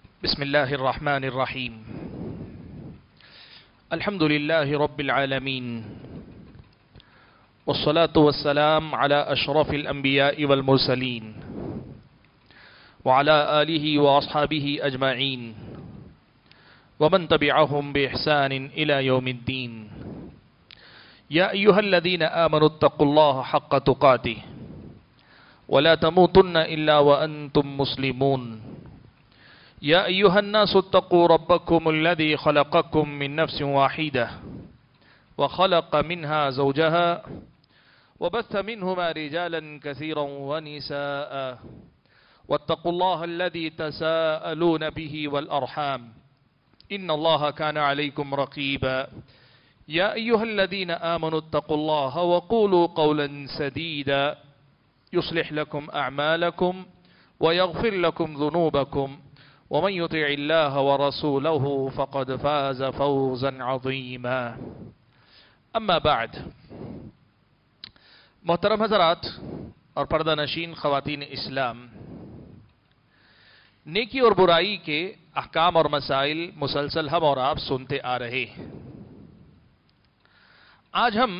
بسم الله الرحمن الرحيم. الحمد لله رب العالمين، والصلاة والسلام على أشرف الأنبياء والمرسلين وعلى آله وأصحابه أجمعين ومن تبعهم بإحسان إلى يوم الدين. يا أيها الذين آمنوا اتقوا الله حق تقاته ولا تموتن إلا وأنتم مسلمون. يا أيها الناس اتقوا ربكم الذي خلقكم من نفس واحدة وخلق منها زوجها وبث منهما رجالا كثيرا ونساء واتقوا الله الذي تساءلون به والأرحام إن الله كان عليكم رقيبا. يا أيها الذين آمنوا اتقوا الله وقولوا قولا سديدا يصلح لكم أعمالكم ويغفر لكم ذنوبكم ومن يطع الله ورسوله فقد فاز فوزا عظيما. اما بعد، محترم حضرات اور پردہ نشین خواتین اسلام، نیکی اور برائی کے احکام اور مسائل مسلسل ہم اور آپ سنتے آ رہے ہیں۔ آج ہم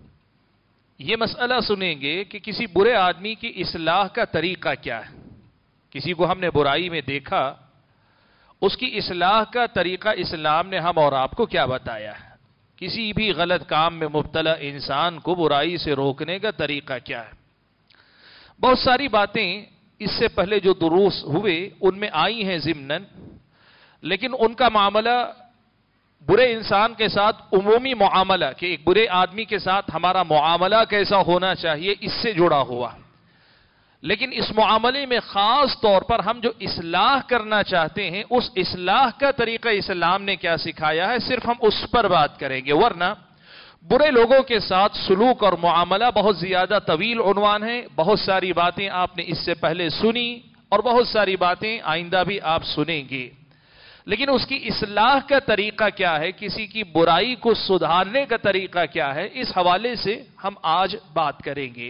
یہ مسئلہ سنیں گے کہ کسی برے آدمی کی اصلاح کا طریقہ کیا ہے۔ کسی کو ہم نے برائی میں دیکھا، اس کی اصلاح کا طریقہ اسلام نے ہم اور آپ کو کیا بتایا ہے؟ کسی بھی غلط کام میں مبتلا انسان کو برائی سے روکنے کا طریقہ کیا ہے؟ بہت ساری باتیں اس سے پہلے جو دروس ہوئے ان میں آئی ہیں ضمناً، لیکن ان کا معاملہ برے انسان کے ساتھ عمومی معاملہ کہ ایک برے آدمی کے ساتھ ہمارا معاملہ کیسا ہونا چاہیے اس سے جڑا ہوا، لیکن اس معاملے میں خاص طور پر ہم جو اصلاح کرنا چاہتے ہیں اس اصلاح کا طریقہ اسلام نے کیا سکھایا ہے، صرف ہم اس پر بات کریں گے، ورنہ برے لوگوں کے ساتھ سلوک اور معاملہ بہت زیادہ طویل عنوان ہے۔ بہت ساری باتیں آپ نے اس سے پہلے سنی اور بہت ساری باتیں آئندہ بھی آپ سنیں گے، لیکن اس کی اصلاح کا طریقہ کیا ہے، کسی کی برائی کو سدھارنے کا طریقہ کیا ہے، اس حوالے سے ہم آج بات کریں گے۔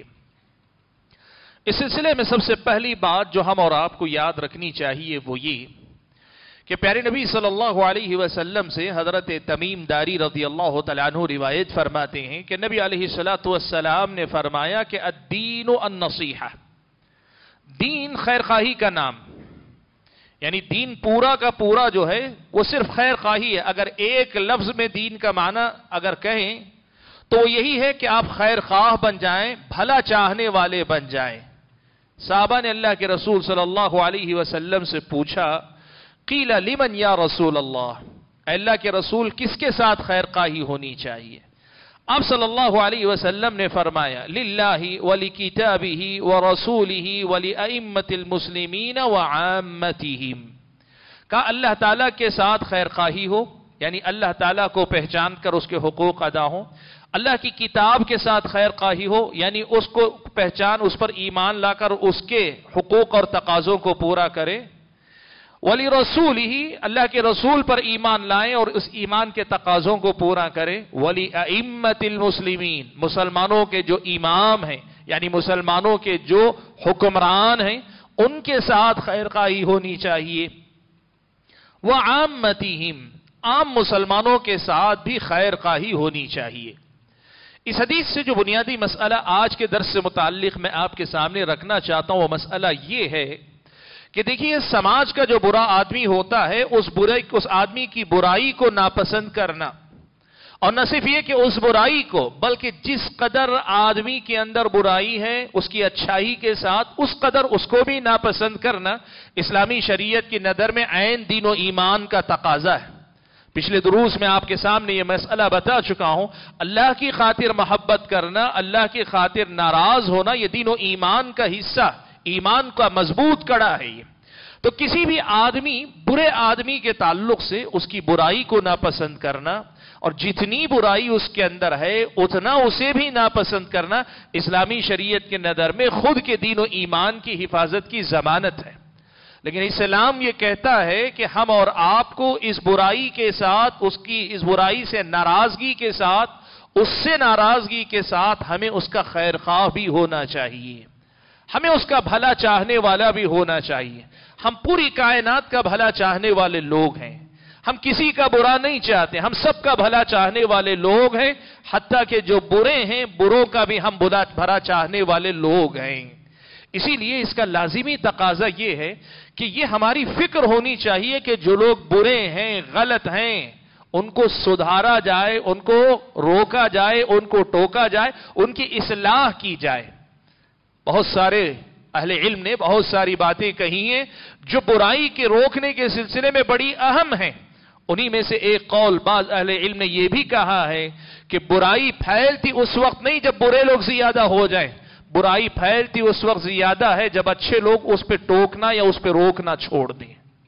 اس سلسلے میں سب سے پہلی بات جو ہم اور آپ کو یاد رکھنی چاہیے وہ یہ کہ پیارے نبی صلی اللہ علیہ وسلم سے حضرت تمیم داری رضی اللہ تعالیٰ عنہ روایت فرماتے ہیں کہ نبی علیہ السلام نے فرمایا کہ الدین النصیحہ، دین خیر خواہی کا نام، یعنی دین پورا کا پورا جو ہے وہ صرف خیر خواہی ہے۔ اگر ایک لفظ میں دین کا معنی اگر کہیں تو یہی ہے کہ آپ خیر خواہ بن جائیں، بھلا چاہنے والے بن جائیں۔ صحابہ نے اللہ کے رسول صلی اللہ علیہ وسلم سے پوچھا، قیل لمن یا رسول اللہ، اللہ کے رسول کس کے ساتھ خیر خواہی ہونی چاہیے؟ آپ صلی اللہ علیہ وسلم نے فرمایا، للہ ولکتابہ ورسولہ ولأئمۃ المسلمین وعامتہم، کہا اللہ تعالیٰ کے ساتھ خیر خواہی ہو، یعنی اللہ تعالیٰ کو پہچان کر اس کے حقوق ادا ہوں، اللہ کی کتاب کے ساتھ خیر خواہی ہو، یعنی اس کو پہچان، اس پر ایمان لا کر اس کے حقوق اور تقاضوں کو پورا کرے، ولی رسول ہی، اللہ کے رسول پر ایمان لائیں اور اس ایمان کے تقاضوں کو پورا کریں، ولی ائمۃ المسلمین، مسلمانوں کے جو امام ہیں یعنی مسلمانوں کے جو حکمران ہیں ان کے ساتھ خیر خواہی ہونی چاہیے، وعامتہم، عام مسلمانوں کے ساتھ بھی خیر خواہی ہونی چاہیے۔ اس حدیث سے جو بنیادی مسئلہ آج کے درس سے متعلق میں آپ کے سامنے رکھنا چاہتا ہوں وہ مسئلہ یہ ہے کہ دیکھیے سماج کا جو برا آدمی ہوتا ہے اس آدمی کی برائی کو ناپسند کرنا، اور نہ صرف یہ کہ اس برائی کو بلکہ جس قدر آدمی کے اندر برائی ہے اس کی اچھائی کے ساتھ اس قدر اس کو بھی ناپسند کرنا اسلامی شریعت کی نظر میں عین دین و ایمان کا تقاضا ہے۔ پچھلے دروس میں آپ کے سامنے یہ مسئلہ بتا چکا ہوں، اللہ کی خاطر محبت کرنا، اللہ کی خاطر ناراض ہونا یہ دین و ایمان کا حصہ، ایمان کا مضبوط کڑا ہے یہ۔ تو کسی بھی آدمی برے آدمی کے تعلق سے اس کی برائی کو ناپسند کرنا اور جتنی برائی اس کے اندر ہے اتنا اسے بھی ناپسند کرنا اسلامی شریعت کے نظر میں خود کے دین و ایمان کی حفاظت کی ضمانت ہے۔ لیکن اسلام یہ کہتا ہے کہ ہم اور آپ کو اس برائی کے ساتھ، اس کی اس برائی سے ناراضگی کے ساتھ، اس سے ناراضگی کے ساتھ ہمیں اس کا خیر خواہ بھی ہونا چاہیے۔ ہمیں اس کا بھلا چاہنے والا بھی ہونا چاہیے. ہم پوری کائنات کا بھلا چاہنے والے لوگ ہیں. ہم کسی کا برا نہیں چاہتے, ہم سب کا بھلا چاہنے والے لوگ ہیں. حتیٰ کہ جو برے ہیں, بروں کا بھی ہم بھلا چاہنے والے لوگ ہیں. اسی لیے اس کا لازمی تقاضا یہ ہے کہ یہ ہماری فکر ہونی چاہیے کہ جو لوگ برے ہیں, غلط ہیں, ان کو سدھارا جائے, ان کو روکا جائے, ان کو ٹوکا جائے, ان کی اصلاح کی جائے. بہت سارے اہل علم نے بہت ساری باتیں کہی ہیں جو برائی کے روکنے کے سلسلے میں بڑی اہم ہیں. انہی میں سے ایک قول بعض اہل علم نے یہ بھی کہا ہے کہ برائی پھیلتی اس وقت نہیں جب برے لوگ زیادہ ہو جائیں. برائی پھیلتی اس وقت زیادہ ہے جب اچھے لوگ اس پہ ٹوکنا یا اس پہ روکنا چھوڑ دیں.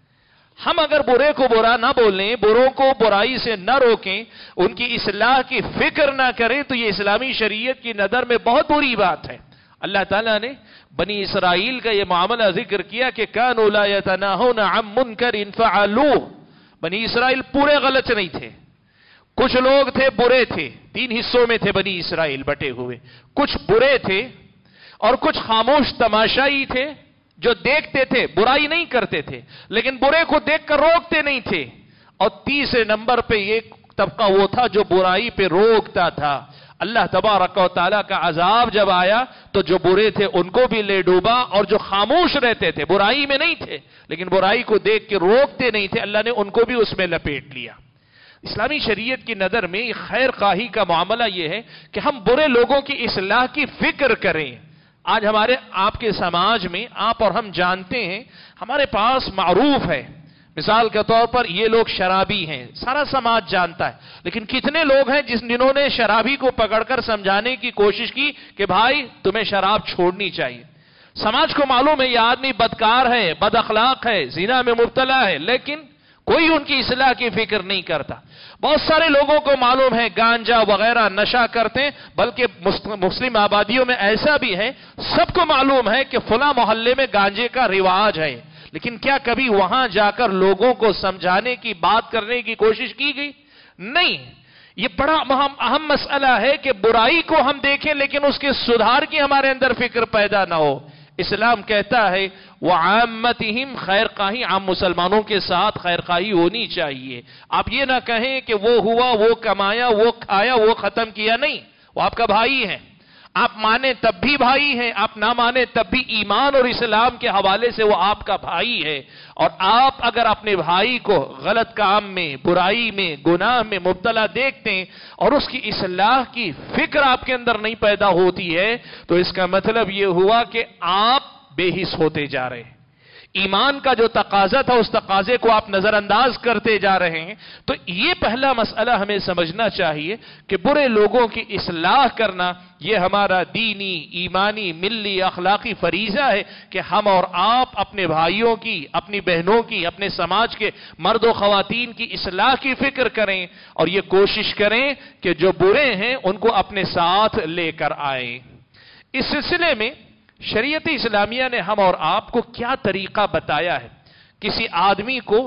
ہم اگر برے کو برا نہ بولیں, بروں کو برائی سے نہ روکیں, ان کی اصلاح کی فکر نہ کریں, تو یہ اسلامی شریعت کی نظر میں بہت بری بات ہے. اللہ تعالیٰ نے بنی اسرائیل کا یہ معاملہ ذکر کیا کہ کانوا لا یتناہون عن منکر فعلوہ. بنی اسرائیل پورے غلط نہیں تھے. کچھ لوگ تھے برے تھے, 3 حصوں میں تھے بنی اسرائیل بٹے ہوئے. کچھ برے تھے اور کچھ خاموش تماشائی تھے جو دیکھتے تھے, برائی نہیں کرتے تھے, لیکن برے کو دیکھ کر روکتے نہیں تھے. اور تیسرے نمبر پہ ایک طبقہ وہ تھا جو برائی پہ روکتا تھا. اللہ تبارک و تعالیٰ کا عذاب جب آیا تو جو برے تھے ان کو بھی لے ڈوبا, اور جو خاموش رہتے تھے, برائی میں نہیں تھے لیکن برائی کو دیکھ کے روکتے نہیں تھے, اللہ نے ان کو بھی اس میں لپیٹ لیا. اسلامی شریعت کی نظر میں خیر خواہی کا معاملہ یہ ہے کہ ہم برے لوگوں کی اصلاح کی فکر کریں. آج ہمارے آپ کے سماج میں آپ اور ہم جانتے ہیں, ہمارے پاس معروف ہے, مثال کے طور پر یہ لوگ شرابی ہیں, سارا سماج جانتا ہے, لیکن کتنے لوگ ہیں جنہوں نے شرابی کو پکڑ کر سمجھانے کی کوشش کی کہ بھائی تمہیں شراب چھوڑنی چاہیے. سماج کو معلوم ہے یہ آدمی بدکار ہے, بد اخلاق ہے, زنا میں مبتلا ہے, لیکن کوئی ان کی اصلاح کی فکر نہیں کرتا. بہت سارے لوگوں کو معلوم ہے گانجا وغیرہ نشہ کرتے ہیں, بلکہ مسلم آبادیوں میں ایسا بھی ہے, سب کو معلوم ہے کہ فلاں محلے میں گانجے کا رواج ہے, لیکن کیا کبھی وہاں جا کر لوگوں کو سمجھانے کی, بات کرنے کی کوشش کی گئی؟ نہیں. یہ بڑا اہم مسئلہ ہے کہ برائی کو ہم دیکھیں لیکن اس کے سدھار کی ہمارے اندر فکر پیدا نہ ہو. اسلام کہتا ہے وَعَامَّتِهِمْ خیر خواہی, عام مسلمانوں کے ساتھ خیر خواہی ہونی چاہیے. آپ یہ نہ کہیں کہ وہ ہوا, وہ کمایا, وہ کھایا, وہ ختم کیا, نہیں, وہ آپ کا بھائی ہے. آپ مانیں تب بھی بھائی ہیں, آپ نہ مانیں تب بھی ایمان اور اسلام کے حوالے سے وہ آپ کا بھائی ہے. اور آپ اگر اپنے بھائی کو غلط کام میں, برائی میں, گناہ میں مبتلا دیکھتے ہیں اور اس کی اصلاح کی فکر آپ کے اندر نہیں پیدا ہوتی ہے, تو اس کا مطلب یہ ہوا کہ آپ بے حس ہوتے جا رہے ہیں. ایمان کا جو تقاضا تھا اس تقاضے کو آپ نظر انداز کرتے جا رہے ہیں. تو یہ پہلا مسئلہ ہمیں سمجھنا چاہیے کہ برے لوگوں کی اصلاح کرنا یہ ہمارا دینی, ایمانی, ملی, اخلاقی فریضہ ہے کہ ہم اور آپ اپنے بھائیوں کی, اپنی بہنوں کی, اپنے سماج کے مرد و خواتین کی اصلاح کی فکر کریں اور یہ کوشش کریں کہ جو برے ہیں ان کو اپنے ساتھ لے کر آئیں. اس سلسلے میں شریعت اسلامیہ نے ہم اور آپ کو کیا طریقہ بتایا ہے, کسی آدمی کو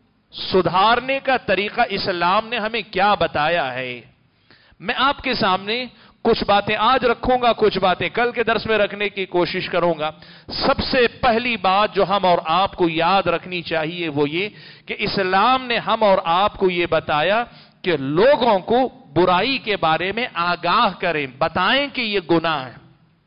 سدھارنے کا طریقہ اسلام نے ہمیں کیا بتایا ہے. میں آپ کے سامنے کچھ باتیں آج رکھوں گا, کچھ باتیں کل کے درس میں رکھنے کی کوشش کروں گا. سب سے پہلی بات جو ہم اور آپ کو یاد رکھنی چاہیے وہ یہ کہ اسلام نے ہم اور آپ کو یہ بتایا کہ لوگوں کو برائی کے بارے میں آگاہ کریں, بتائیں کہ یہ گناہ ہے,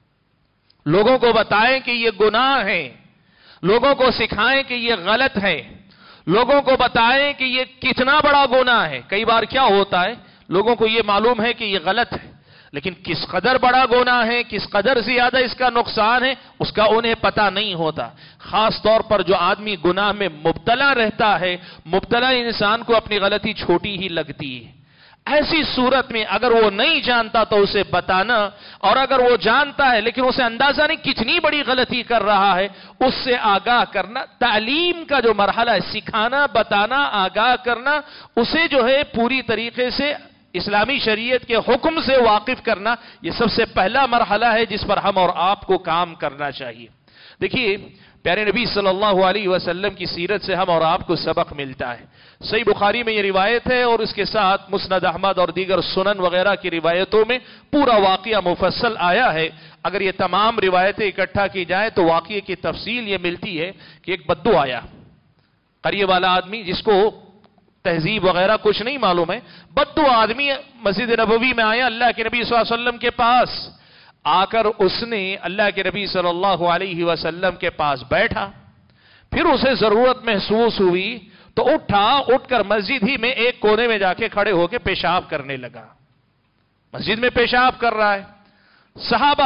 لوگوں کو بتائیں کہ یہ گناہ ہے, لوگوں کو سکھائیں کہ یہ غلط ہے, لوگوں کو بتائیں کہ یہ کتنا بڑا گناہ ہے. کئی بار کیا ہوتا ہے, لوگوں کو یہ معلوم ہے کہ یہ غلط ہے, لیکن کس قدر بڑا گناہ ہے, کس قدر زیادہ اس کا نقصان ہے, اس کا انہیں پتہ نہیں ہوتا. خاص طور پر جو آدمی گناہ میں مبتلا رہتا ہے, مبتلا انسان کو اپنی غلطی چھوٹی ہی لگتی ہے. ایسی صورت میں اگر وہ نہیں جانتا تو اسے بتانا, اور اگر وہ جانتا ہے لیکن اسے اندازہ نہیں کتنی بڑی غلطی کر رہا ہے, اس سے آگاہ کرنا. تعلیم کا جو مرحلہ ہے, سکھانا, بتانا, آگاہ کرنا, اسے جو ہے پوری طریقے سے اسلامی شریعت کے حکم سے واقف کرنا, یہ سب سے پہلا مرحلہ ہے جس پر ہم اور آپ کو کام کرنا چاہیے. دیکھیے پیارے نبی صلی اللہ علیہ وسلم کی سیرت سے ہم اور آپ کو سبق ملتا ہے. صحیح بخاری میں یہ روایت ہے اور اس کے ساتھ مسند احمد اور دیگر سنن وغیرہ کی روایتوں میں پورا واقعہ مفصل آیا ہے. اگر یہ تمام روایتیں اکٹھا کی جائیں تو واقعے کی تفصیل یہ ملتی ہے کہ ایک بدو آیا, قریب والا آدمی جس کو تہذیب وغیرہ کچھ نہیں معلوم ہے, بدو آدمی مسجد نبوی میں آیا اللہ کے نبی صلی اللہ علیہ وسلم کے پاس. آ کر اس نے اللہ کے نبی صلی اللہ علیہ وسلم کے پاس بیٹھا. پھر اسے ضرورت محسوس ہوئی تو اٹھ کر مسجد ہی میں ایک کونے میں جا کے کھڑے ہو کے پیشاب کرنے لگا. مسجد میں پیشاب کر رہا ہے. صحابہ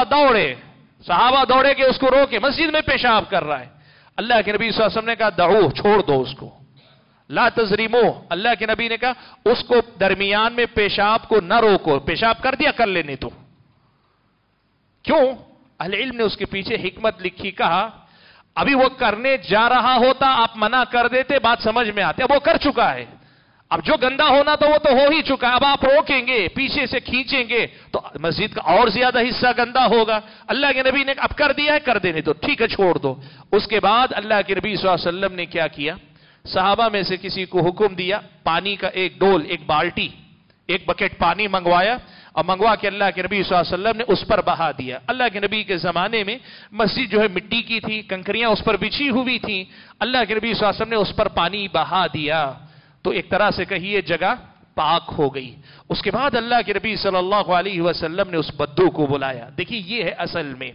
دوڑے کہ اس کو روکے, مسجد میں پیشاب کر رہا ہے. اللہ کے نبی صلی اللہ علیہ وسلم نے کہا دعو, چھوڑ دو اس کو, لا تزریمو. اللہ کے نبی نے کہا اس کو درمیان میں پیشاب کو نہ روکو, پیشاب کر دیا کر لینے تو. کیوں؟ اہل علم نے اس کے پیچھے حکمت لکھی. کہا ابھی وہ کرنے جا رہا ہوتا, آپ منع کر دیتے, بات سمجھ میں آتی. اب وہ کر چکا ہے, اب جو گندا ہونا تو وہ تو ہو ہی چکا ہے. اب آپ روکیں گے, پیچھے سے کھینچیں گے تو مسجد کا اور زیادہ حصہ گندا ہوگا. اللہ کے نبی نے اب کر دیا ہے, کر دینے دو, ٹھیک ہے چھوڑ دو. اس کے بعد اللہ کے نبی صلی اللہ علیہ وسلم نے کیا کیا, صحابہ میں سے کسی کو حکم دیا, پانی کا ایک ڈول, ایک بالٹی, ایک بکٹ پانی منگوایا اور منگوا کے اللہ کے نبی صلی اللہ علیہ وسلم نے اس پر بہا دیا. اللہ کے نبی کے زمانے میں مسجد جو ہے مٹی کی تھی, کنکریاں اس پر بچھی ہوئی تھیں. اللہ کے نبی صلی اللہ علیہ وسلم نے اس پر پانی بہا دیا تو ایک طرح سے کہیے جگہ پاک ہو گئی. اس کے بعد اللہ کے نبی صلی اللہ علیہ وسلم نے اس بدو کو بلایا. دیکھیے یہ ہے اصل میں,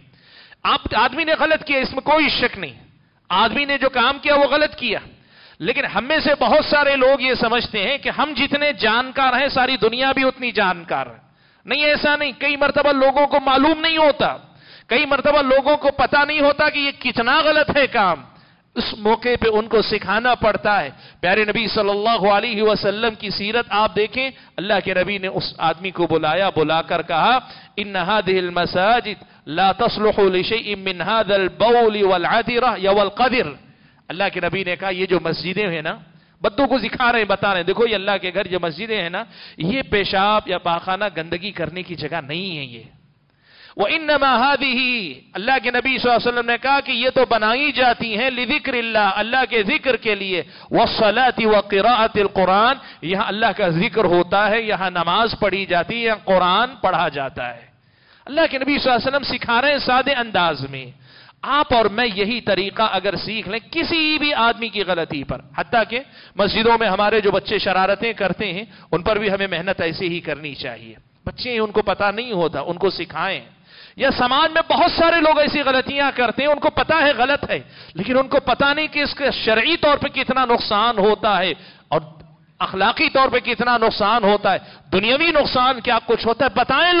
آدمی نے غلط کیا, اس میں کوئی شک نہیں, آدمی نے جو کام کیا وہ غلط کیا. لیکن ہم میں سے بہت سارے لوگ یہ سمجھتے ہیں کہ ہم جتنے جانکار ہیں ساری دنیا بھی اتنی جانکار ہے. نہیں, ایسا نہیں. کئی مرتبہ لوگوں کو معلوم نہیں ہوتا, کئی مرتبہ لوگوں کو پتا نہیں ہوتا کہ یہ کتنا غلط ہے کام. اس موقع پہ ان کو سکھانا پڑتا ہے. پیارے نبی صلی اللہ علیہ وسلم کی سیرت آپ دیکھیں, اللہ کے نبی نے اس آدمی کو بلایا, بلا کر کہا ان هذه المساجد لا تصلح لشيء من هذا البول والعذرة والقذر. اللہ کے نبی نے کہا یہ جو مسجدیں ہیں نا, بدوں کو سکھا رہے ہیں, بتا رہے ہیں, دیکھو یہ اللہ کے گھر جو مسجدیں ہیں نا, یہ پیشاب یا پاخانہ گندگی کرنے کی جگہ نہیں ہے. یہ وَإِنَّمَا هَذِهِ, اللہ کے نبی صلی اللہ علیہ وسلم نے کہا کہ یہ تو بنائی جاتی ہیں لِذِكْرِ اللَّهِ, اللہ کے ذکر کے لیے, وَالصَّلَاةِ وَقِرَاءَةِ الْقُرْآنِ, یہاں اللہ کا ذکر ہوتا ہے, یہاں نماز پڑھی جاتی ہے, یہاں قرآن پڑھا جاتا ہے. اللہ کے نبی صلی اللہ علیہ وسلم سکھا رہے ہیں سادے انداز میں. آپ اور میں یہی طریقہ اگر سیکھ لیں کسی بھی آدمی کی غلطی پر, حتیٰ کہ مسجدوں میں ہمارے جو بچے شرارتیں کرتے ہیں ان پر بھی ہمیں محنت ایسے ہی کرنی چاہیے. بچے ہیں, ان کو پتا نہیں ہوتا, ان کو سکھائیں. یا سماج میں بہت سارے لوگ ایسی غلطیاں کرتے ہیں, ان کو پتا ہے غلط ہے, لیکن ان کو پتا نہیں کہ اس کے شرعی طور پہ کتنا نقصان ہوتا ہے اور اخلاقی طور پہ کتنا نقصان ہوتا ہے, دنیاوی نقصان کیا کچھ ہوتا ہے. بتائیں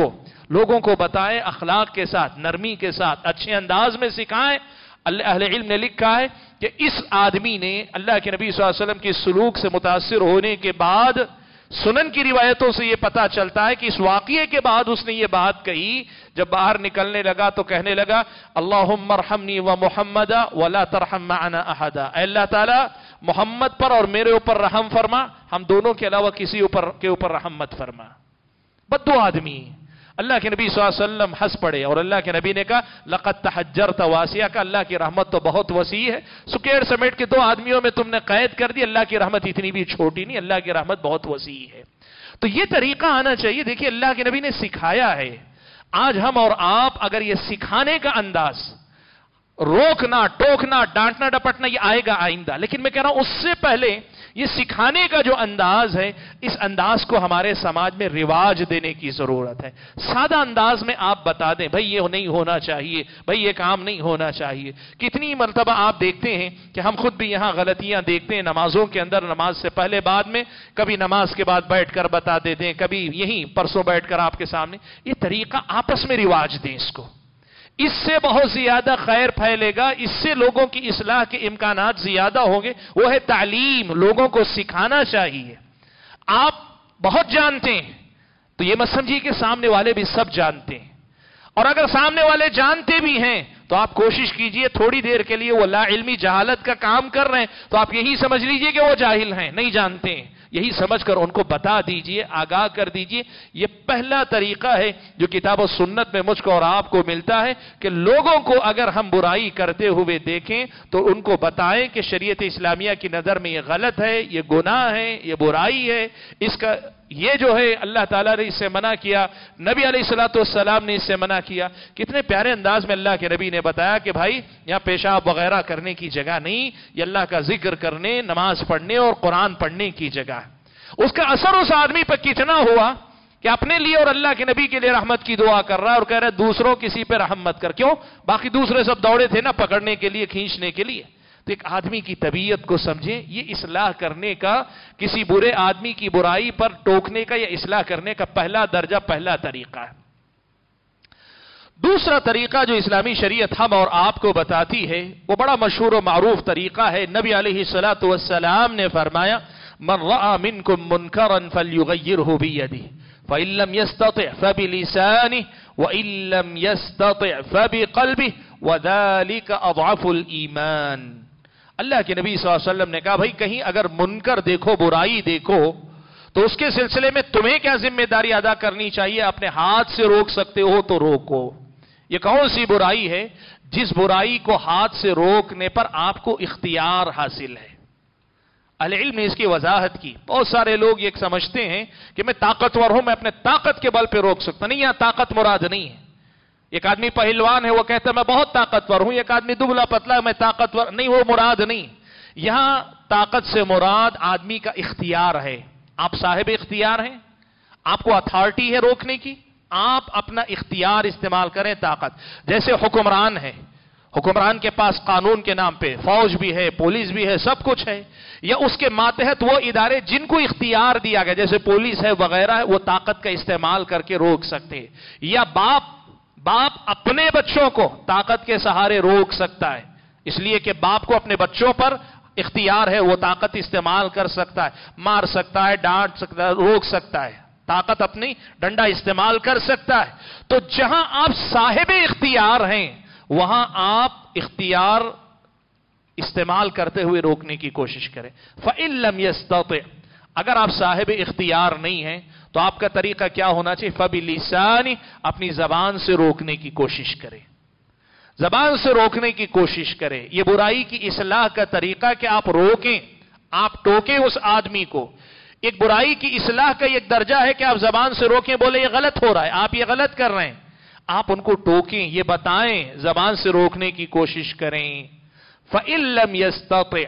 لوگوں کو بتائیں, اخلاق کے ساتھ, نرمی کے ساتھ, اچھے انداز میں سکھائیں. اہل علم نے لکھا ہے کہ اس آدمی نے اللہ کے نبی صلی اللہ علیہ وسلم کی سلوک سے متاثر ہونے کے بعد, سنن کی روایتوں سے یہ پتا چلتا ہے کہ اس واقعے کے بعد اس نے یہ بات کہی, جب باہر نکلنے لگا تو کہنے لگا اللہم ارحمنی و محمد ولا ترحم معنا احدا, اے اللہ تعالی محمد پر اور میرے اوپر رحم فرما, ہم دونوں کے علاوہ کسی کے اوپر رحم مت فرما. بدو آدمی. اللہ کے نبی صلی اللہ علیہ وسلم ہنس پڑے اور اللہ کے نبی نے کہا لقد تحجرت واسعہ, کا اللہ کی رحمت تو بہت وسیع ہے, سکیڑ سمیٹ کے 2 آدمیوں میں تم نے قید کر دی, اللہ کی رحمت اتنی بھی چھوٹی نہیں, اللہ کی رحمت بہت وسیع ہے. تو یہ طریقہ آنا چاہیے. دیکھیے اللہ کے نبی نے سکھایا ہے. آج ہم اور آپ اگر یہ سکھانے کا انداز, روکنا, ٹوکنا, ڈانٹنا, ڈپٹنا, یہ آئے گا آئندہ, لیکن میں کہہ رہا ہوں اس سے پہلے یہ سکھانے کا جو انداز ہے, اس انداز کو ہمارے سماج میں رواج دینے کی ضرورت ہے. سادہ انداز میں آپ بتا دیں بھائی یہ نہیں ہونا چاہیے, بھائی یہ کام نہیں ہونا چاہیے. کتنی مرتبہ آپ دیکھتے ہیں کہ ہم خود بھی یہاں غلطیاں دیکھتے ہیں نمازوں کے اندر, نماز سے پہلے بعد میں, کبھی نماز کے بعد بیٹھ کر بتا دیتے ہیں, کبھی یہیں پرسوں بیٹھ کر آپ کے سامنے. یہ طریقہ آپس میں رواج دیں اس کو, اس سے بہت زیادہ خیر پھیلے گا, اس سے لوگوں کی اصلاح کے امکانات زیادہ ہوں گے. وہ ہے تعلیم, لوگوں کو سکھانا چاہیے. آپ بہت جانتے ہیں تو یہ مت سمجھیے کہ سامنے والے بھی سب جانتے ہیں, اور اگر سامنے والے جانتے بھی ہیں تو آپ کوشش کیجئے تھوڑی دیر کے لیے وہ لا علمی جہالت کا کام کر رہے ہیں تو آپ یہی سمجھ لیجئے کہ وہ جاہل ہیں, نہیں جانتے ہیں. یہی سمجھ کر ان کو بتا دیجئے، آگاہ کر دیجئے۔ یہ پہلا طریقہ ہے جو کتاب و سنت میں مجھ کو اور آپ کو ملتا ہے کہ لوگوں کو اگر ہم برائی کرتے ہوئے دیکھیں تو ان کو بتائیں کہ شریعت اسلامیہ کی نظر میں یہ غلط ہے، یہ گناہ ہے، یہ برائی ہے، اس کا یہ جو ہے اللہ تعالیٰ نے اس سے منع کیا، نبی علیہ السلام نے اس سے منع کیا۔ کتنے پیارے انداز میں اللہ کے نبی نے بتایا کہ بھائی یہاں پیشاب وغیرہ کرنے کی جگہ نہیں، یہ اللہ کا ذکر کرنے، نماز پڑھنے اور قرآن پڑھنے کی جگہ ہے۔ اس کا اثر اس آدمی پر کتنا ہوا کہ اپنے لیے اور اللہ کے نبی کے لیے رحمت کی دعا کر رہا ہے اور کہہ رہا ہے دوسروں کسی پہ رحم مت کر۔ کیوں؟ باقی دوسرے سب دوڑے تھے نا پکڑنے کے لیے، کھینچنے کے لیے۔ تو ایک آدمی کی طبیعت کو سمجھیں، یہ اصلاح کرنے کا، کسی برے آدمی کی برائی پر ٹوکنے کا یا اصلاح کرنے کا پہلا درجہ، پہلا طریقہ ہے۔ دوسرا طریقہ جو اسلامی شریعت ہم اور آپ کو بتاتی ہے وہ بڑا مشہور و معروف طریقہ ہے۔ نبی علیہ السلام نے فرمایا من رأى منكم منكرا فليغيره بيده فإن لم يستطع فبلسانه وإن لم يستطع فبقلبه وذلك أضعف الإيمان۔ اللہ کے نبی صلی اللہ علیہ وسلم نے کہا بھئی کہیں اگر منکر دیکھو، برائی دیکھو، تو اس کے سلسلے میں تمہیں کیا ذمہ داری ادا کرنی چاہیے؟ اپنے ہاتھ سے روک سکتے ہو تو روکو۔ یہ کون سی برائی ہے جس برائی کو ہاتھ سے روکنے پر آپ کو اختیار حاصل ہے؟ اہل علم نے اس کی وضاحت کی۔ بہت سارے لوگ یہ سمجھتے ہیں کہ میں طاقتور ہوں، میں اپنے طاقت کے بل پہ روک سکتا نہیں۔ یہاں طاقت مراد نہیں ہے۔ ایک آدمی پہلوان ہے، وہ کہتا ہے میں بہت طاقتور ہوں، ایک آدمی دبلا پتلا ہے میں طاقتور نہیں، وہ مراد نہیں۔ یہاں طاقت سے مراد آدمی کا اختیار ہے۔ آپ صاحب اختیار ہیں، آپ کو اتھارٹی ہے روکنے کی، آپ اپنا اختیار استعمال کریں۔ طاقت جیسے حکمران ہے، حکمران کے پاس قانون کے نام پہ فوج بھی ہے، پولیس بھی ہے، سب کچھ ہے، یا اس کے ماتحت وہ ادارے جن کو اختیار دیا گیا جیسے پولیس ہے وغیرہ ہے، وہ طاقت کا استعمال کر کے روک سکتے ہیں۔ یا باپ اپنے بچوں کو طاقت کے سہارے روک سکتا ہے، اس لیے کہ باپ کو اپنے بچوں پر اختیار ہے، وہ طاقت استعمال کر سکتا ہے، مار سکتا ہے، ڈانٹ سکتا ہے، روک سکتا ہے، طاقت اپنی ڈنڈا استعمال کر سکتا ہے۔ تو جہاں آپ صاحب اختیار ہیں وہاں آپ اختیار استعمال کرتے ہوئے روکنے کی کوشش کریں۔ فَإِن لَمْ يَسْتَطِعْ، اگر آپ صاحب اختیار نہیں ہیں تو آپ کا طریقہ کیا ہونا چاہیے؟ فَبِلِسَانِ، اپنی زبان سے روکنے کی کوشش کریں، زبان سے روکنے کی کوشش کریں۔ یہ برائی کی اصلاح کا طریقہ کہ آپ روکیں، آپ ٹوکیں اس آدمی کو۔ ایک برائی کی اصلاح کا ایک درجہ ہے کہ آپ زبان سے روکیں، بولے یہ غلط ہو رہا ہے، آپ یہ غلط کر رہے ہیں، آپ ان کو ٹوکیں، یہ بتائیں، زبان سے روکنے کی کوشش کریں۔ فَإِن لَمْ يَسْتَطِعْ،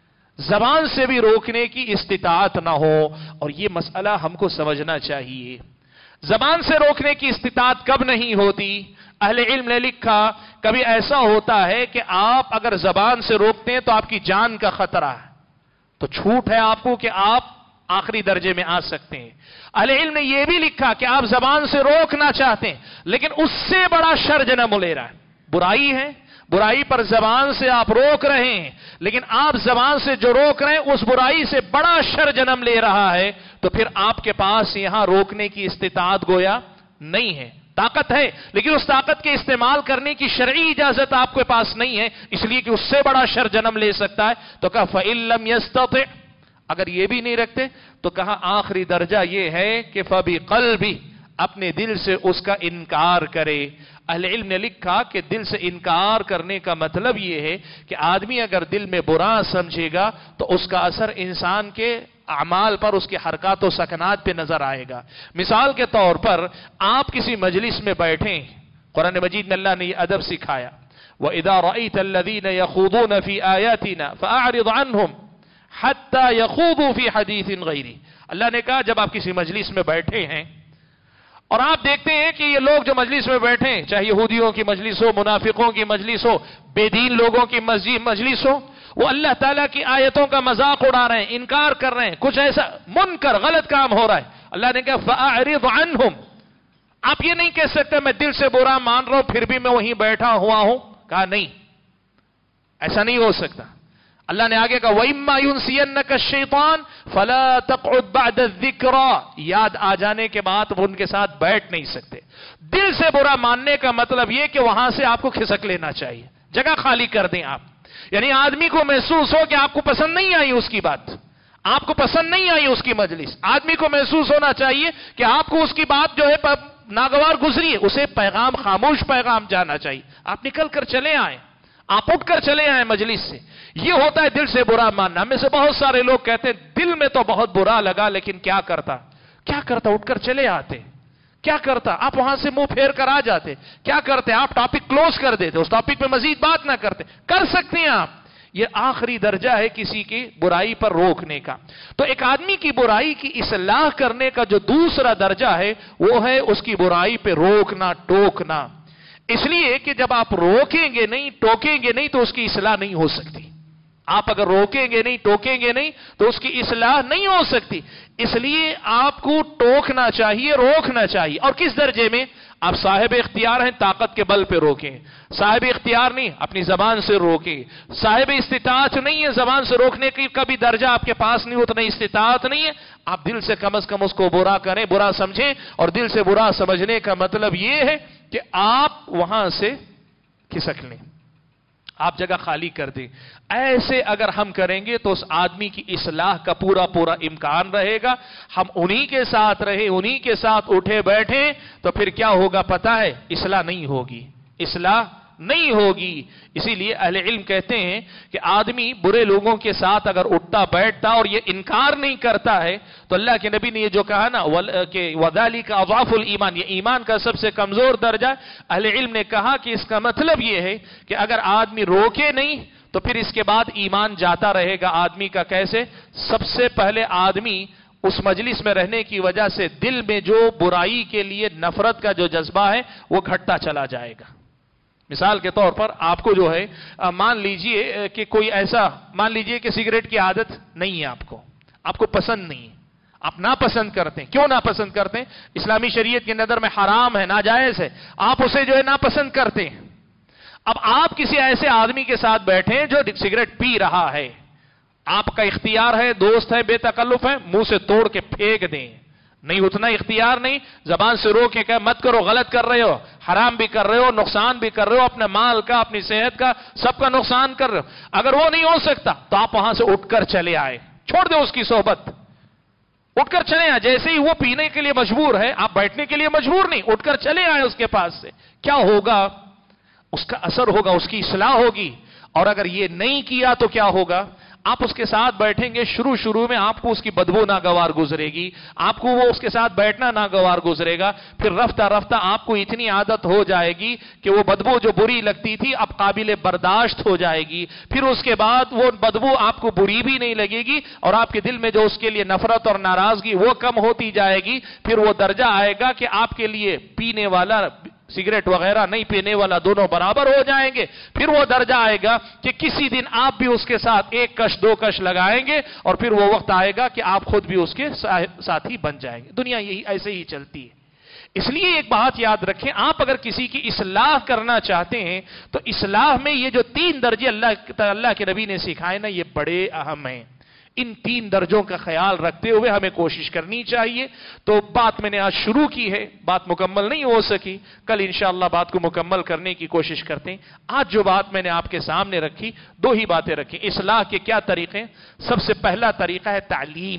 زبان سے بھی روکنے کی استطاعت نہ ہو، اور یہ مسئلہ ہم کو سمجھنا چاہیے۔ زبان سے روکنے کی استطاعت کب نہیں ہوتی؟ اہل علم نے لکھا کبھی ایسا ہوتا ہے کہ آپ اگر زبان سے روکتے ہیں تو آپ کی جان کا خطرہ ہے، تو چھوٹ ہے آپ کو کہ آپ آخری درجے میں آ سکتے ہیں۔ اہل علم نے یہ بھی لکھا کہ آپ زبان سے روکنا چاہتے ہیں لیکن اس سے بڑا شر جنم لے رہا ہے، برائی ہے، برائی پر زبان سے آپ روک رہے ہیں لیکن آپ زبان سے جو روک رہے ہیں اس برائی سے بڑا شر جنم لے رہا ہے، تو پھر آپ کے پاس یہاں روکنے کی استطاعت گویا نہیں ہے۔ طاقت ہے لیکن اس طاقت کے استعمال کرنے کی شرعی اجازت آپ کے پاس نہیں ہے، اس لیے کہ اس سے بڑا شر جنم لے سکتا ہے۔ تو کہا فَإِن لَمْ يَسْتَطِعْ، اگر یہ بھی نہیں رکھتے تو کہا آخری درجہ یہ ہے کہ فَبِقَلْبِهِ، اپنے دل سے اس کا انکار کرے۔ اہل علم نے لکھا کہ دل سے انکار کرنے کا مطلب یہ ہے کہ آدمی اگر دل میں برا سمجھے گا تو اس کا اثر انسان کے اعمال پر، اس کے حرکات و سکنات پہ نظر آئے گا۔ مثال کے طور پر آپ کسی مجلس میں بیٹھیں، قرآن مجید میں اللہ نے یہ ادب سکھایا، وَإِذَا رَأَيْتَ الَّذِينَ يَخُوضُونَ فِي آيَاتِنَا فَأَعْرِضْ عَنْهُمْ حَتَّى يَخُوضُوا فِي حَدِيثٍ غَيْرِهِ۔ اللہ نے کہا جب آپ کسی مجلس میں بیٹھے ہیں اور آپ دیکھتے ہیں کہ یہ لوگ جو مجلس میں بیٹھے ہیں، چاہے یہودیوں کی مجلس ہو، منافقوں کی مجلس ہو، بے دین لوگوں کی مجلس ہو، وہ اللہ تعالیٰ کی آیتوں کا مذاق اڑا رہے ہیں، انکار کر رہے ہیں، کچھ ایسا منکر غلط کام ہو رہا ہے، اللہ نے کہا فَأَعْرِضْ عَنْهُمْ۔ آپ یہ نہیں کہہ سکتے میں دل سے برا مان رہا ہوں پھر بھی میں وہیں بیٹھا ہوا ہوں، کہا نہیں، ایسا نہیں ہو سکتا۔ اللہ نے آگے کہا وَإِمَّا يُنْسِيَنَّكَ الشَّيْطَانُ فَلَا تَقْعُدْ بَعْدَ الذِّكْرَى، یاد آ جانے کے بعد وہ ان کے ساتھ بیٹھ نہیں سکتے۔ دل سے برا ماننے کا مطلب یہ کہ وہاں سے آپ کو کھسک لینا چاہیے، جگہ خالی کر دیں آپ، یعنی آدمی کو محسوس ہو کہ آپ کو پسند نہیں آئی اس کی بات، آپ کو پسند نہیں آئی اس کی مجلس، آدمی کو محسوس ہونا چاہیے کہ آپ کو اس کی بات جو ہے ناگوار گزری ہے، اسے پیغام، خاموش پیغام جانا چاہیے، آپ نکل کر چلے آئیں، آپ اٹھ کر چلے آئیں مجلس سے۔ یہ ہوتا ہے دل سے برا ماننا۔ ہم میں سے بہت سارے لوگ کہتے ہیں دل میں تو بہت برا لگا لیکن کیا کرتا اٹھ کر چلے آتے، کیا کرتا آپ وہاں سے منہ پھیر کر آ جاتے، کیا کرتے آپ ٹاپک کلوز کر دیتے، اس ٹاپک پہ مزید بات نہ کرتے، کر سکتے ہیں آپ۔ یہ آخری درجہ ہے کسی کی برائی پر روکنے کا۔ تو ایک آدمی کی برائی کی اصلاح کرنے کا جو دوسرا درجہ ہے وہ ہے اس کی برائی پہ روکنا، ٹوکنا۔ اس لیے کہ جب آپ روکیں گے نہیں، ٹوکیں گے نہیں تو اس کی اصلاح نہیں ہو سکتی۔ آپ اگر روکیں گے نہیں، ٹوکیں گے نہیں تو اس کی اصلاح نہیں ہو سکتی۔ اس لیے آپ کو ٹوکنا چاہیے، روکنا چاہیے۔ اور کس درجے میں؟ آپ صاحب اختیار ہیں، طاقت کے بل پہ روکیں۔ صاحب اختیار نہیں، اپنی زبان سے روکیں۔ صاحب استطاعت نہیں ہے، زبان سے روکنے کی کبھی درجہ آپ کے پاس نہیں، اتنا استطاعت نہیں ہے، آپ دل سے کم از کم اس کو برا کریں، برا سمجھیں۔ اور دل سے برا سمجھنے کا مطلب یہ ہے کہ آپ وہاں سے کھسک لیں، آپ جگہ خالی کر دیں۔ ایسے اگر ہم کریں گے تو اس آدمی کی اصلاح کا پورا امکان رہے گا۔ ہم انہی کے ساتھ رہے، انہی کے ساتھ اٹھے بیٹھے تو پھر کیا ہوگا پتہ ہے؟ اصلاح نہیں ہوگی، اصلاح نہیں ہوگی۔ اسی لیے اہل علم کہتے ہیں کہ آدمی برے لوگوں کے ساتھ اگر اٹھتا بیٹھتا اور یہ انکار نہیں کرتا ہے تو اللہ کے نبی نے یہ جو کہا نا کہ وَذَلِكَ أَضْعَفُ الْإِيمَانِ، یہ ایمان کا سب سے کمزور درجہ۔ اہل علم نے کہا کہ اس کا مطلب یہ ہے کہ اگر آدمی روکے نہیں تو پھر اس کے بعد ایمان جاتا رہے گا آدمی کا۔ کیسے؟ سب سے پہلے آدمی اس مجلس میں رہنے کی وجہ سے دل میں جو برائی کے لیے نفرت کا جو جذبہ ہے وہ گھٹتا چلا جائے گا۔ مثال کے طور پر آپ کو جو ہے مان لیجئے کہ کوئی ایسا، مان لیجئے کہ سگریٹ کی عادت نہیں ہے، آپ کو پسند نہیں ہے، آپ ناپسند کرتے ہیں۔ کیوں ناپسند کرتے ہیں؟ اسلامی شریعت کی نظر میں حرام ہے، ناجائز ہے، آپ اسے جو ہے ناپسند کرتے ہیں۔ اب آپ کسی ایسے آدمی کے ساتھ بیٹھیں جو سگریٹ پی رہا ہے، آپ کا اختیار ہے، دوست ہے، بے تکلف ہے، منہ سے توڑ کے پھینک دیں، نہیں اتنا اختیار نہیں، زبان سے روک کے کہ مت کرو، غلط کر رہے ہو، حرام بھی کر رہے ہو، نقصان بھی کر رہے ہو، اپنے مال کا، اپنی صحت کا، سب کا نقصان کر رہے ہو۔ اگر وہ نہیں ہو سکتا تو آپ وہاں سے اٹھ کر چلے آئے، چھوڑ دیں اس کی صحبت، اٹھ کر چلے آئے۔ جیسے ہی وہ پینے کے لیے مجبور ہے، آپ بیٹھنے کے لیے مجبور نہیں، اٹھ کر چلے آئے اس کے پاس سے۔ کیا ہوگا؟ اس کا اثر ہوگا، اس کی اصلاح ہوگی۔ اور اگر یہ نہیں کیا تو کیا ہوگا؟ آپ اس کے ساتھ بیٹھیں گے، شروع میں آپ کو اس کی بدبو ناگوار گزرے گی، آپ کو وہ اس کے ساتھ بیٹھنا ناگوار گزرے گا، پھر رفتہ آپ کو اتنی عادت ہو جائے گی کہ وہ بدبو جو بری لگتی تھی اب قابل برداشت ہو جائے گی، پھر اس کے بعد وہ بدبو آپ کو بری بھی نہیں لگے گی اور آپ کے دل میں جو اس کے لیے نفرت اور ناراضگی وہ کم ہوتی جائے گی۔ پھر وہ درجہ آئے گا کہ آپ کے لیے پینے والا، سگریٹ وغیرہ نہیں پینے والا دونوں برابر ہو جائیں گے۔ پھر وہ درجہ آئے گا کہ کسی دن آپ بھی اس کے ساتھ ایک کش دو کش لگائیں گے اور پھر وہ وقت آئے گا کہ آپ خود بھی اس کے ساتھی بن جائیں گے۔ دنیا یہی ایسے ہی چلتی ہے۔ اس لیے ایک بات یاد رکھیں، آپ اگر کسی کی اصلاح کرنا چاہتے ہیں تو اصلاح میں یہ جو 3 درجے اللہ کے نبی نے سکھائے نا، یہ بڑے اہم ہیں۔ ان 3 درجوں کا خیال رکھتے ہوئے ہمیں کوشش کرنی چاہیے۔ تو بات میں نے آج شروع کی ہے، بات مکمل نہیں ہو سکی، کل انشاءاللہ بات کو مکمل کرنے کی کوشش کرتے ہیں۔ آج جو بات میں نے آپ کے سامنے رکھی، 2 ہی باتیں رکھی۔ اصلاح کے کیا طریقے؟ سب سے پہلا طریقہ ہے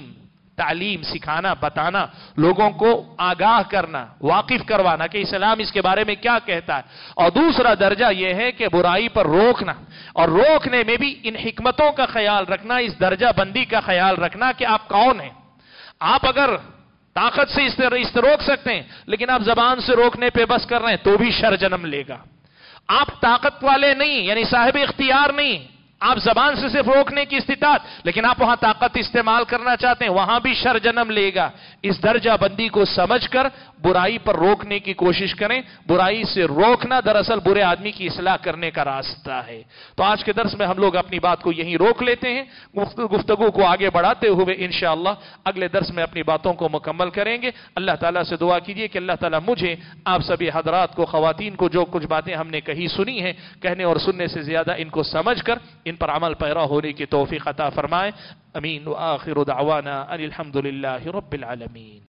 تعلیم، سکھانا، بتانا، لوگوں کو آگاہ کرنا، واقف کروانا کہ اسلام اس کے بارے میں کیا کہتا ہے۔ اور دوسرا درجہ یہ ہے کہ برائی پر روکنا، اور روکنے میں بھی ان حکمتوں کا خیال رکھنا، اس درجہ بندی کا خیال رکھنا کہ آپ کون ہیں۔ آپ اگر طاقت سے اس روک سکتے ہیں لیکن آپ زبان سے روکنے پہ بس کر رہے ہیں تو بھی شر جنم لے گا۔ آپ طاقت والے نہیں، یعنی صاحب اختیار نہیں، آپ زبان سے صرف روکنے کی استطاعت، لیکن آپ وہاں طاقت استعمال کرنا چاہتے ہیں، وہاں بھی شر جنم لے گا۔ اس درجہ بندی کو سمجھ کر برائی پر روکنے کی کوشش کریں۔ برائی سے روکنا دراصل برے آدمی کی اصلاح کرنے کا راستہ ہے۔ تو آج کے درس میں ہم لوگ اپنی بات کو یہیں روک لیتے ہیں، گفتگو کو آگے بڑھاتے ہوئے انشاءاللہ اگلے درس میں اپنی باتوں کو مکمل کریں گے۔ اللہ تعالیٰ سے دعا کیجئے کہ اللہ تعالیٰ مجھے، آپ سبھی حضرات کو، خواتین کو، جو کچھ باتیں ہم نے کہی سنی ہیں، کہنے اور سننے سے زیادہ ان کو سمجھ کر ان پر عمل پیرا ہونے کی توفیق عطا فرمائے۔ امین۔ وآخر دعوانا ان الحمد للہ رب العالمین۔